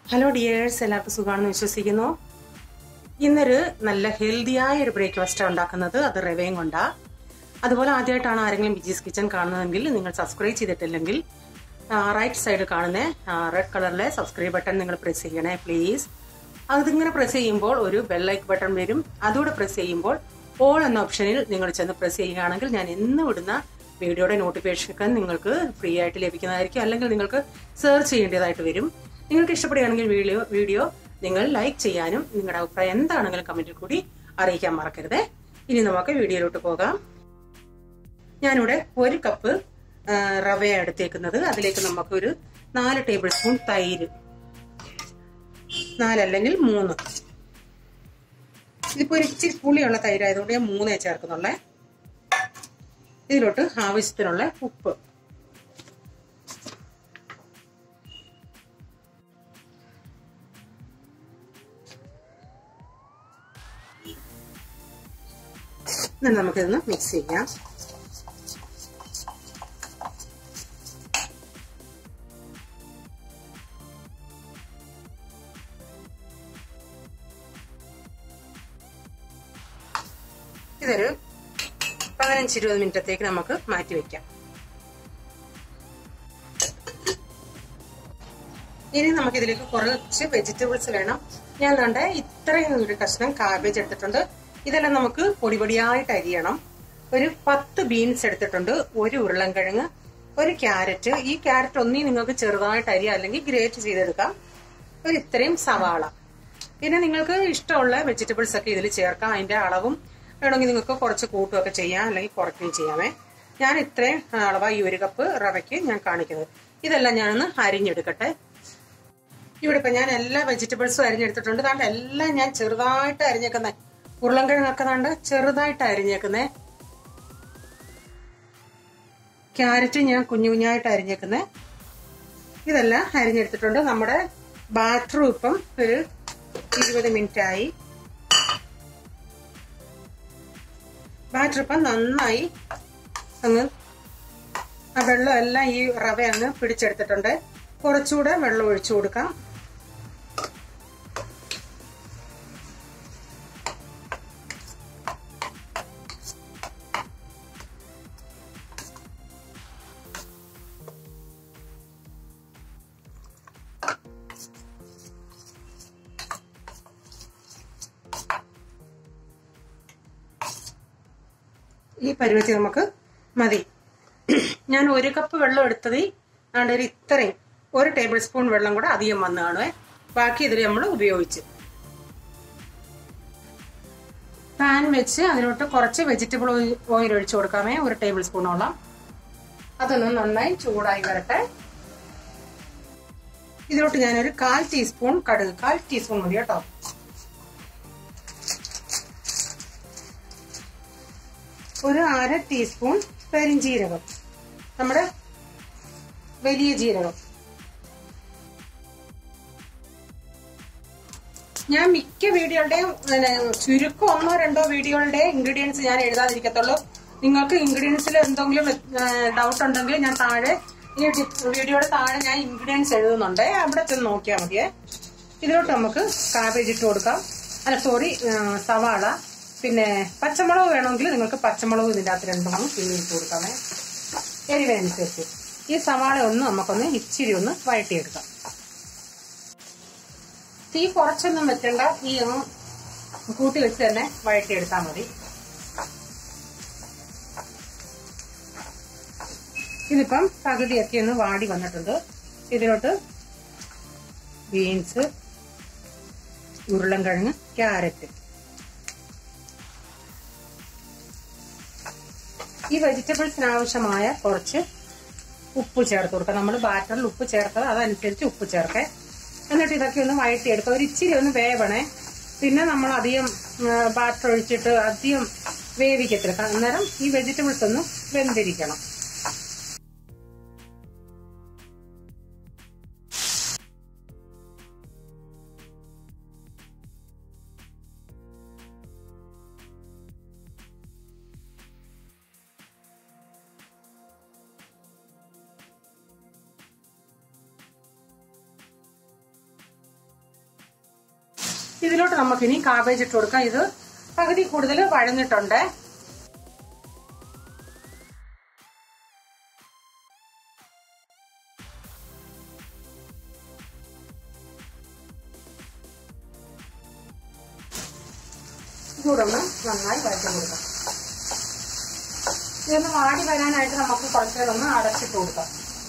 Hello dears, എല്ലാവർക്കും സുഖമാണെന്ന് വിശ്വസിക്കുന്നു. ഇന്നൊരു നല്ല ഹെൽത്തിയായ ഒരു ബ്രേക്ക്ഫാസ്റ്റ് ഉണ്ടാക്കുന്നത്. അത് റവയും കൊണ്ടാണ്. അതുപോലെ ആദ്യമായിട്ടാണ് ആരെങ്കിലും ബിജീസ് കിച്ചൺ കാണുന്നതെങ്കിൽ നിങ്ങൾ സബ്സ്ക്രൈബ് ചെയ്തിട്ടില്ലെങ്കിൽ റൈറ്റ് സൈഡിൽ കാണുന്ന റെഡ് കളറിലെ സബ്സ്ക്രൈബ് ബട്ടൺ നിങ്ങൾ പ്രസ് ചെയ്യണേ പ്ലീസ്. അതിങ്ങനെ പ്രസ് ചെയ്യുമ്പോൾ ഒരു ബെൽ ലൈക്ക് ബട്ടൺ വരും. അതുകൂടെ പ്രസ് ചെയ്യുമ്പോൾ ഓൾ എന്ന ഓപ്ഷനിൽ നിങ്ങൾ ചെന്ന് പ്രസ് ചെയ്യുകയാണെങ്കിൽ ഞാൻ എന്നും ഇടുന്ന വീഡിയോയുടെ നോട്ടിഫിക്കേഷൻ നിങ്ങൾക്ക് ഫ്രീ ആയിട്ട് ലഭിക്കുന്നതായിരിക്കും. അല്ലെങ്കിൽ നിങ്ങൾക്ക് സെർച്ച് ചെയ്യേണ്ടതായിട്ട് വരും. നിങ്ങൾക്ക് ഇഷ്ടപ്പെടുകയാണെങ്കിൽ വീഡിയോ നിങ്ങൾ ലൈക്ക് ചെയ്യാനും നിങ്ങളുടെ അഭിപ്രായം എന്താണെങ്കിലും കമന്റിൽ കൂടി അറിയിക്കാൻ മറക്കരുത്. ഇനി നമുക്ക് വീഡിയോയിലോട്ട് പോകാം. ഞാനിവിടെ 1 കപ്പ് റവയാണ് എടുത്തേക്കുന്നത്. അതിലേക്ക് നമുക്കൊരു 4 ടേബിൾ സ്പൂൺ തൈര്, 4 അല്ലെങ്കിൽ 3. ഇതിപ്പോ ഒരു ഇച്ചിരി പുളിയുള്ള തൈരായതുകൊണ്ട് ഞാൻ 3 ചേർക്കുന്നുള്ളേ. ഇതിലോട്ട് ആവശ്യത്തിനുള്ള ഉപ്പ്, നമുക്കിതൊന്ന് മിക്സ് ചെയ്യാം. ഇതൊരു 15-20 മിനിറ്റത്തേക്ക് നമുക്ക് മാറ്റി വെക്കാം. ഇനി നമുക്കിതിലേക്ക് കുറച്ച് വെജിറ്റബിൾസ് വേണം. ഞാൻ കണ്ട ഇത്രയും ഒരു കഷ്ണം കാബേജ് എടുത്തിട്ടുണ്ട്. ഇതെല്ലാം നമുക്ക് പൊടിപൊടിയായിട്ട് അരിയണം. ഒരു 10 ബീൻസ് എടുത്തിട്ടുണ്ട്, 1 ഉരുളൻകിഴങ്ങ്, 1 ക്യാരറ്റ്. ഈ ക്യാരറ്റ് ഒന്നീ നിങ്ങൾക്ക് ചെറുതായിട്ട് അരിയാം അല്ലെങ്കിൽ ഗ്രേറ്റ് ചെയ്തെടുക്കാം. ഒരു ഇത്രയും സവാള. പിന്നെ നിങ്ങൾക്ക് ഇഷ്ടമുള്ള വെജിറ്റബിൾസ് ഒക്കെ ഇതിൽ ചേർക്കാം. അതിന്റെ അളവും വേണമെങ്കിൽ നിങ്ങൾക്ക് കുറച്ച് കൂട്ടുകയൊക്കെ ചെയ്യാം, അല്ലെങ്കിൽ കുറയ്ക്കുകയും ചെയ്യാമേ. ഞാൻ ഇത്രയും അളവാണ് ഈ 1 കപ്പ് റവയ്ക്ക് ഞാൻ കാണിക്കുന്നത്. ഇതെല്ലാം ഞാനൊന്ന് അരിഞ്ഞെടുക്കട്ടെ. ഇവിടെ ഇപ്പൊ ഞാൻ എല്ലാ വെജിറ്റബിൾസും അരിഞ്ഞെടുത്തിട്ടുണ്ട്. അതുകൊണ്ട് എല്ലാം ഞാൻ ചെറുതായിട്ട് അരിഞ്ഞേക്കുന്നേ. ഉരുളൻകിഴങ്ങൊക്കെ കണ്ട് ചെറുതായിട്ട് അരിഞ്ഞേക്കുന്നേ. ക്യാരറ്റ് ഞാൻ കുഞ്ഞു കുഞ്ഞായിട്ട് അരിഞ്ഞേക്കുന്നേ. ഇതെല്ലാം അരിഞ്ഞെടുത്തിട്ടുണ്ട്. നമ്മുടെ ബാറ്ററും ഇപ്പം ഒരു 20 മിനിറ്റ് ആയി. ബാറ്റർ ഇപ്പം നന്നായി അങ്ങ് ആ വെള്ളം എല്ലാം ഈ റവ അങ്ങ് പിടിച്ചെടുത്തിട്ടുണ്ട്. കുറച്ചുകൂടെ വെള്ളം ഒഴിച്ചു കൊടുക്കാം. ഈ പരുവത്തിൽ നമുക്ക് മതി. ഞാൻ 1 കപ്പ് വെള്ളം എടുത്തത് അതുകൊണ്ട് ഒരു ഇത്രയും 1 ടേബിൾ സ്പൂൺ വെള്ളം കൂടെ അധികം വന്ന് കാണുവേ. ബാക്കി ഇതിൽ നമ്മൾ ഉപയോഗിച്ച് പാൻ വെച്ച് അതിലോട്ട് കുറച്ച് വെജിറ്റബിൾ ഓയിൽ ഒഴിച്ചു കൊടുക്കാമേ, 1 ടേബിൾ സ്പൂണോളം. അതൊന്ന് നന്നായി ചൂടായി വരട്ടെ. ഇതിലോട്ട് ഞാനൊരു 1/4 ടീസ്പൂൺ കടുക്, 1/4 ടീസ്പൂൺ മതി കേട്ടോ. ഒരു 1/2 ടീസ്പൂൺ പെരിഞ്ജീരകം, നമ്മുടെ വലിയ ജീരകം. ഞാൻ മിക്ക വീഡിയോകളുടെയും ചുരുക്കം 1-2 വീഡിയോകളുടെ ഇൻഗ്രീഡിയൻസ് ഞാൻ എഴുതാതിരിക്കത്തുള്ളൂ. നിങ്ങൾക്ക് ഇൻഗ്രീഡിയൻസിൽ എന്തെങ്കിലും ഡൗട്ട് ഉണ്ടെങ്കിൽ ഞാൻ താഴെ ഈ വീഡിയോയുടെ താഴെ ഞാൻ ഇൻഗ്രീഡിയൻസ് എഴുതുന്നുണ്ട്, അവിടെ ചെന്ന് നോക്കിയാൽ മതിയേ. ഇതിലോട്ട് നമുക്ക് കാബേജ് ഇട്ട് കൊടുക്കാം. അല്ല സോറി, സവാള. പിന്നെ പച്ചമുളക് വേണമെങ്കിൽ നിങ്ങൾക്ക് പച്ചമുളക് ഇതിൻ്റെ അകത്ത് 2 പിഴിഞ്ഞ് ഇട്ട് കൊടുക്കാമേ, എരിവനുസരിച്ച്. ഈ സവാള ഒന്ന് നമുക്കൊന്ന് ഇച്ചിരി ഒന്ന് വഴറ്റിയെടുക്കാം. തീ കുറച്ചൊന്നും വെക്കണ്ട, ഈ കൂട്ടി വെച്ച് തന്നെ വഴറ്റിയെടുത്താൽ മതി. ഇതിപ്പം പകുതിയൊക്കെ ഒന്ന് വാടി വന്നിട്ടുണ്ട്. ഇതിലോട്ട് ബീൻസ്, ഉരുളൻകിഴങ്ങ്, ക്യാരറ്റ്, ഈ വെജിറ്റബിൾസിന് ആവശ്യമായ കുറച്ച് ഉപ്പ് ചേർത്ത് കൊടുക്കാം. നമ്മൾ ബാറ്ററിൽ ഉപ്പ് ചേർത്തത് അതനുസരിച്ച് ഉപ്പ് ചേർക്കേ. എന്നിട്ട് ഇതൊക്കെ ഒന്ന് വഴറ്റിയെടുക്കാം. ഒരു ഇച്ചിരി ഒന്ന് വേവണേ. പിന്നെ നമ്മൾ അധികം ബാറ്റർ ഒഴിച്ചിട്ട് അധികം വേവിക്കത്തില്ല. അന്നേരം ഈ വെജിറ്റബിൾസ് ഒന്ന് വെന്തിരിക്കണം. ഇതിലോട്ട് നമുക്കിനി കാബേജ് ഇട്ട് കൊടുക്കാം. ഇത് പകുതി കൂടുതൽ വഴന്നിട്ടുണ്ട്. ഇതൊന്ന് നന്നായി വഴറ്റി കൊടുക്കാം. ഇതൊന്ന് വാടി വരാനായിട്ട് നമുക്ക് കുറച്ച് നേരം ഒന്ന് അടച്ചിട്ട് കൊടുക്കാം.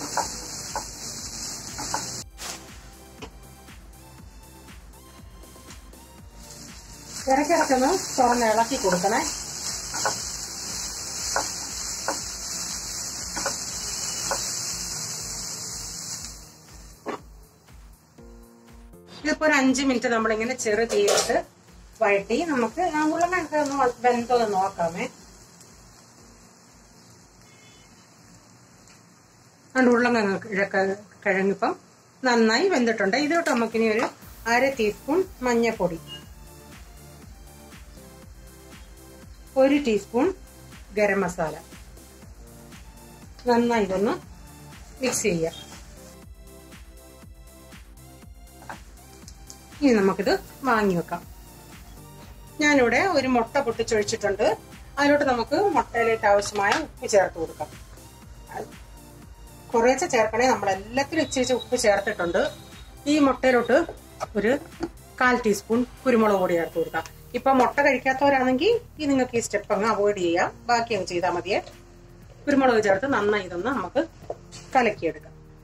ഇടയ്ക്കിടയ്ക്കൊന്ന് തുറന്ന് ഇളക്കി കൊടുക്കണേ. ഇതിപ്പോ ഒരു 5 മിനിറ്റ് നമ്മളിങ്ങനെ ചെറു തീയിട്ട് വഴറ്റി നമുക്ക് ഉരുളക്കിഴങ്ങ് ഒന്ന് വെന്തോന്ന് നോക്കാമേ. ഉരുളക്കിഴങ്ങിപ്പം നന്നായി വെന്തിട്ടുണ്ട്. ഇതിലോട്ട് നമുക്കിനി ഒരു 1/2 ടീസ്പൂൺ മഞ്ഞൾപ്പൊടി, 1 ടീസ്പൂൺ ഗരം മസാല, നന്നായി ഇതൊന്ന് മിക്സ് ചെയ്യാം. ഇനി നമുക്കിത് വാങ്ങി വെക്കാം. ഞാനിവിടെ ഒരു മുട്ട പൊട്ടിച്ചൊഴിച്ചിട്ടുണ്ട്. അതിലോട്ട് നമുക്ക് മുട്ടയിലേക്ക് ആവശ്യമായ ഉപ്പ് ചേർത്ത് കൊടുക്കാം. കുറേശ്ശെ ചേർക്കണേ, നമ്മളെല്ലാത്തിലും ഇച്ചിരി ഉപ്പ് ചേർത്തിട്ടുണ്ട്. ഈ മുട്ടയിലോട്ട് ഒരു 1/4 ടീസ്പൂൺ കുരുമുളക് പൊടി ചേർത്ത് കൊടുക്കാം. ഇപ്പൊ മുട്ട കഴിക്കാത്തവരാണെങ്കിൽ നിങ്ങൾക്ക് ഈ സ്റ്റെപ്പ് അങ്ങ് അവോയ്ഡ് ചെയ്യാം, ബാക്കി അങ്ങ് ചെയ്താൽ മതിയെ. കുരുമുളക് ചേർത്ത് നന്നായി ഇതൊന്ന് നമുക്ക് കലക്കിയെടുക്കാം.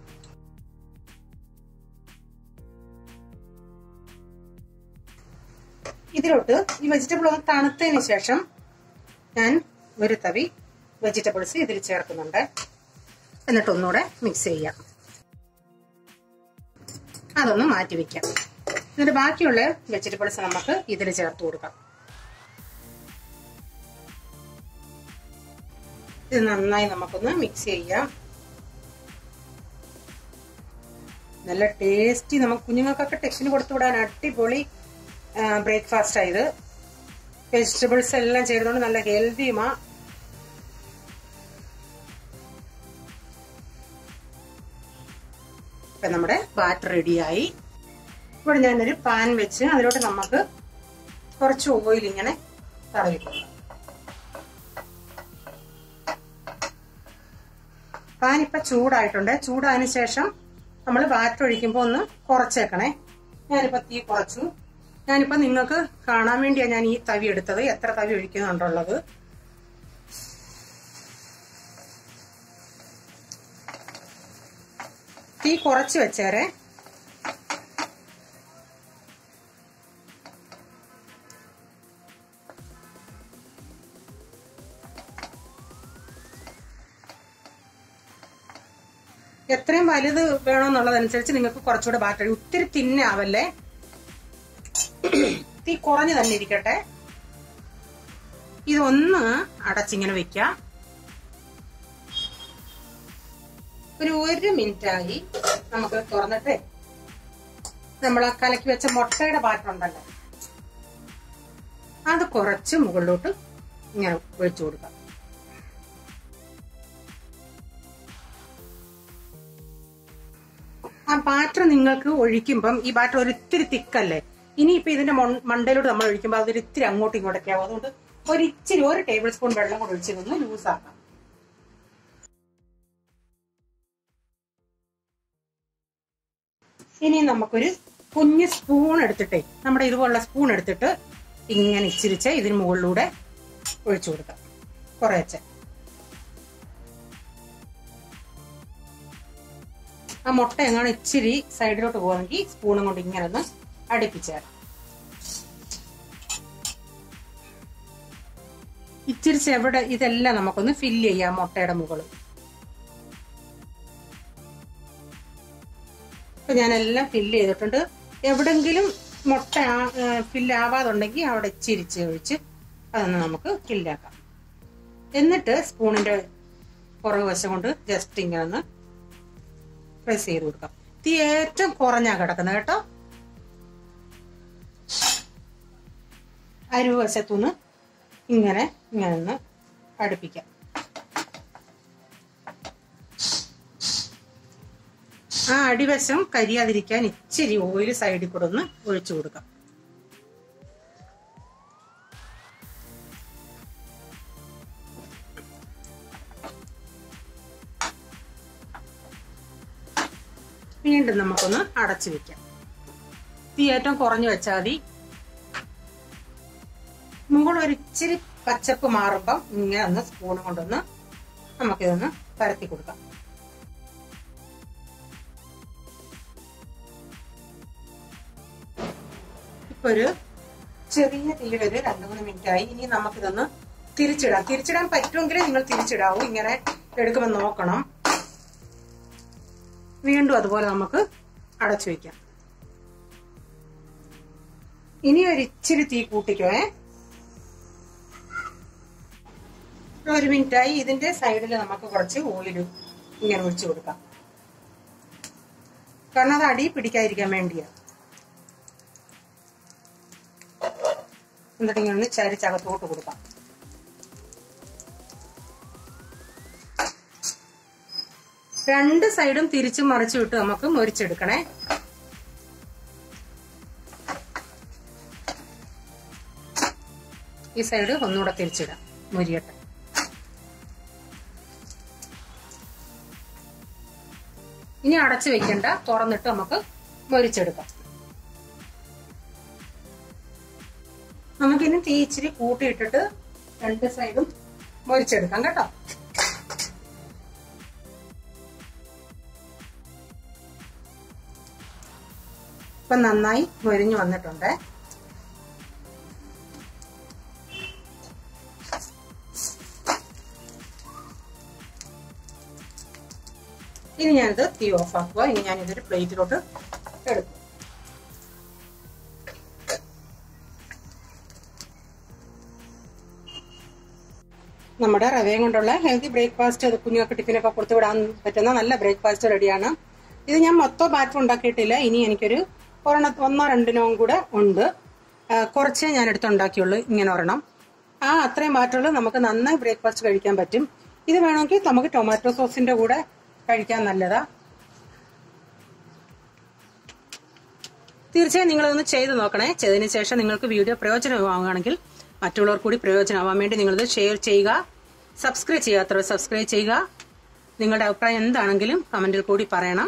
ഇതിലോട്ട് ഈ വെജിറ്റബിൾ ഒന്ന് തണുത്തതിന് ശേഷം ഞാൻ ഒരു തവി വെജിറ്റബിൾസ് ഇതിൽ ചേർക്കുന്നുണ്ട്. എന്നിട്ട് ഒന്നുകൂടെ മിക്സ് ചെയ്യാം. അതൊന്ന് മാറ്റി വെക്കാം. എന്നിട്ട് ബാക്കിയുള്ള വെജിറ്റബിൾസ് നമുക്ക് ഇതിൽ ചേർത്ത് കൊടുക്കാം. ഇത് നന്നായി നമുക്കൊന്ന് മിക്സ് ചെയ്യാം. നല്ല ടേസ്റ്റി, നമുക്ക് കുഞ്ഞുങ്ങൾക്കൊക്കെ ടെക്സ്റ്റിന് കൊടുത്തുവിടാൻ അടിപൊളി ബ്രേക്ക്ഫാസ്റ്റ് ആയത്. വെജിറ്റബിൾസ് എല്ലാം ചേർന്നുകൊണ്ട് നല്ല ഹെൽത്തിയുമാ. ഇപ്പൊ നമ്മുടെ ബാറ്റർ റെഡിയായി. ഇവിടെ ഞാനൊരു പാൻ വെച്ച് അതിലോട്ട് നമുക്ക് കുറച്ച് ഓയിൽ ഇങ്ങനെ തടവി കൊടുക്കാം. പാൻ ഇപ്പൊ ചൂടായിട്ടുണ്ട്. ചൂടായതിനു ശേഷം നമ്മൾ ബാറ്റർ ഒഴിക്കുമ്പോൾ ഒന്ന് കുറച്ചേക്കണേ. ഞാനിപ്പോ തീ കുറച്ചു. ഞാനിപ്പോ നിങ്ങൾക്ക് കാണാൻ വേണ്ടിയാണ് ഞാൻ ഈ തവി എടുത്തത്, എത്ര തവി ഒഴിക്കുന്നുണ്ടുള്ളത്. തീ കുറച്ച് വെച്ചേരെ. എത്രയും വലുത് വേണമെന്നുള്ളതനുസരിച്ച് നിങ്ങൾക്ക് കുറച്ചുകൂടെ ബാറ്ററി, ഒത്തിരി തിന്നാവല്ലേ. തീ കുറഞ്ഞു തന്നെ ഇരിക്കട്ടെ. ഇതൊന്ന് അടച്ചിങ്ങനെ വെക്കാം. ഒരു 1 മിനിറ്റ് ആയി. നമുക്ക് തുറന്നിട്ട് നമ്മൾ കലക്കി വെച്ച മുട്ടയുടെ ബാറ്റർ ഉണ്ടല്ലോ, അത് കുറച്ച് മുകളിലോട്ട് ഇങ്ങനെ ഒഴിച്ചു കൊടുക്കാം. ആ ബാറ്റർ നിങ്ങൾക്ക് ഒഴിക്കുമ്പം ഈ ബാറ്റർ ഒരിത്തിരി തിക്കല്ലേ. ഇനിയിപ്പോ ഇതിന്റെ മണ്ടയിലോട്ട് നമ്മൾ ഒഴിക്കുമ്പോൾ അതൊരു ഇത്തിരി അങ്ങോട്ടും ഇങ്ങോട്ടൊക്കെ ആവും. അതുകൊണ്ട് ഒരിച്ചിരി 1 ടേബിൾ സ്പൂൺ വെള്ളം കൂടെ ഒഴിച്ച് നിന്ന് ലൂസാക്കാം. ഇനി നമുക്കൊരു കുഞ്ഞ് സ്പൂൺ എടുത്തിട്ടേ, നമ്മുടെ ഇതുപോലുള്ള സ്പൂൺ എടുത്തിട്ട് ഇങ്ങനെ ഇച്ചിരിച്ച് ഇതിന് മുകളിലൂടെ ഒഴിച്ചു കൊടുക്കാം. കുറേശ്ശെ ആ മുട്ട എങ്ങാണ് ഇച്ചിരി സൈഡിലോട്ട് പോകണമെങ്കിൽ സ്പൂണും കൊണ്ട് ഇങ്ങനെ ഒന്ന് അടുപ്പിച്ചാൽ ഇച്ചിരി ചെവിടെ ഇതെല്ലാം നമുക്കൊന്ന് ഫില്ല് ചെയ്യാം മുട്ടയുടെ മുകളിൽ. ഇപ്പൊ ഞാനെല്ലാം ഫില്ല് ചെയ്തിട്ടുണ്ട്. എവിടെങ്കിലും മുട്ട ഫില്ലാവാതുണ്ടെങ്കിൽ അവിടെ ഇച്ചിരിച്ച് ഒഴിച്ച് അതൊന്ന് നമുക്ക് ഫില്ലാക്കാം. എന്നിട്ട് സ്പൂണിന്റെ പുറകു വശം കൊണ്ട് ജസ്റ്റ് ഇങ്ങനെ ഒന്ന് പ്രസ് ചെയ്ത് കൊടുക്കാം. തീ ഏറ്റവും കുറഞ്ഞാ കിടക്കുന്നത് കേട്ടോ. അരുവശത്തുനിന്ന് ഇങ്ങനെ ഒന്ന് അടുപ്പിക്കാം. ആ അടിവശം കരിയാതിരിക്കാൻ ഇച്ചിരി ഓയിൽ സൈഡിൽ കൂടെ ഒന്ന് ഒഴിച്ചു കൊടുക്കാം. വീണ്ടും നമുക്കൊന്ന് അടച്ചു വെക്കാം. തീ ഏറ്റവും കുറഞ്ഞു വെച്ചാൽ മതി. മുകളിൽ ഒരിച്ചിരി പച്ചപ്പ് മാറുമ്പം ഇങ്ങനെ ഒന്ന് സ്പൂൺ കൊണ്ടൊന്ന് നമുക്കിതൊന്ന് പരത്തി കൊടുക്കാം. ഇപ്പൊ ഒരു ചെറിയ തീയിൽ ഒരു 2-3 മിനിറ്റ് ആയി. ഇനി നമുക്കിതൊന്ന് തിരിച്ചിടാൻ പറ്റുമെങ്കിൽ നിങ്ങൾ തിരിച്ചിടാവൂ. ഇങ്ങനെ എടുക്കുമ്പോൾ നോക്കണം. വീണ്ടും അതുപോലെ നമുക്ക് അടച്ചു വെക്കാം. ഇനി ഒരിച്ചിരി തീ കൂട്ടിക്കോ. 1 മിനിറ്റായി. ഇതിന്റെ സൈഡിൽ നമുക്ക് കുറച്ച് ഓയിൽ ഇങ്ങനെ ഒഴിച്ചു കൊടുക്കാം. കാരണം അത് അടി പിടിക്കാതിരിക്കാൻ വേണ്ടിയാണ്. എന്നിട്ട് ഇങ്ങനെ ഒന്ന് ചരിച്ചകത്തോട്ട് കൊടുക്കാം. രണ്ട് സൈഡും തിരിച്ചും മറിച്ചു വിട്ട് നമുക്ക് മൊരിച്ചെടുക്കണേ. ഈ സൈഡ് ഒന്നുകൂടെ തിരിച്ചിടാം, മൊരിയട്ടെ. ഇനി അടച്ചു വെക്കണ്ട, തുറന്നിട്ട് നമുക്ക് മൊരിച്ചെടുക്കാം. നമുക്കിനി തീ ഇച്ചിരി കൂട്ടിയിട്ടിട്ട് രണ്ട് സൈഡും മൊരിച്ചെടുക്കാം കേട്ടോ. ഇപ്പൊ നന്നായി മൊരിഞ്ഞു വന്നിട്ടുണ്ട്. ഇനി ഞാനിത് തീ ഓഫ് ആക്കുക. ഇനി ഞാനിതൊരു പ്ലേറ്റിലോട്ട് എടുക്കും. നമ്മുടെ റവയും കൊണ്ടുള്ള ഹെൽത്തി ബ്രേക്ക്ഫാസ്റ്റ്, അത് കുഞ്ഞുങ്ങൾക്ക് ടിഫിനൊക്കെ കൊടുത്തു വിടാൻ പറ്റുന്ന നല്ല ബ്രേക്ക്ഫാസ്റ്റ് റെഡിയാണ്. ഇത് ഞാൻ മൊത്തം ബാറ്റർ ഉണ്ടാക്കിയിട്ടില്ല. ഇനി എനിക്കൊരു 1-2 കൂടെ ഉണ്ട്. കുറച്ചേ ഞാൻ എടുത്തുണ്ടാക്കിയുള്ളൂ. ഇങ്ങനെ ഒരെണ്ണം. അത്രയും ബാറ്ററിൽ നമുക്ക് നന്നായി ബ്രേക്ക്ഫാസ്റ്റ് കഴിക്കാൻ പറ്റും. ഇത് വേണമെങ്കിൽ നമുക്ക് ടൊമാറ്റോ സോസിന്റെ കൂടെ കഴിക്കാൻ നല്ലതാ. തീർച്ചയായും നിങ്ങളതൊന്ന് ചെയ്ത് നോക്കണേ. ചെയ്തതിന് ശേഷം നിങ്ങൾക്ക് വീഡിയോ പ്രയോജനമാവുകയാണെങ്കിൽ മറ്റുള്ളവർ കൂടി പ്രയോജനമാവാൻ വേണ്ടി നിങ്ങളിത് ഷെയർ ചെയ്യുക. സബ്സ്ക്രൈബ് ചെയ്യാത്തവർ സബ്സ്ക്രൈബ് ചെയ്യുക. നിങ്ങളുടെ അഭിപ്രായം എന്താണെങ്കിലും കമന്റിൽ കൂടി പറയണം.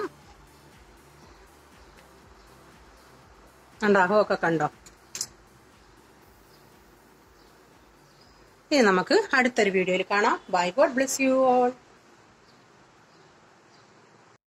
അഹമൊക്കെ കണ്ടോ? ഇനി നമുക്ക് അടുത്തൊരു വീഡിയോയിൽ കാണാം. Bye. God bless you all.